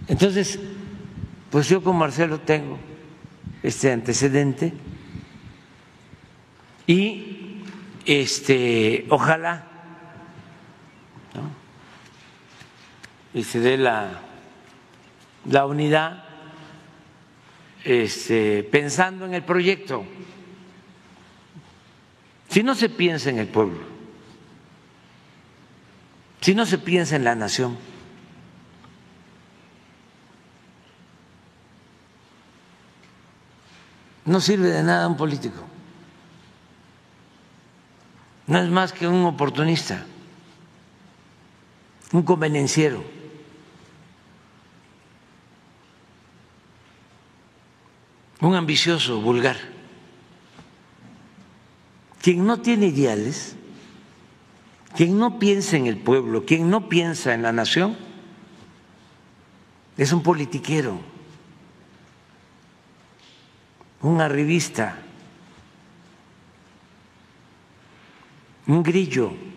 Entonces, pues yo con Marcelo tengo este antecedente y ojalá, ¿no?, y se dé la unidad pensando en el proyecto. Si no se piensa en el pueblo, si no se piensa en la nación, no sirve de nada un político. No es más que un oportunista, un convenenciero. Un ambicioso vulgar. Quien no tiene ideales, quien no piensa en el pueblo, quien no piensa en la nación, es un politiquero, un arribista, un grillo.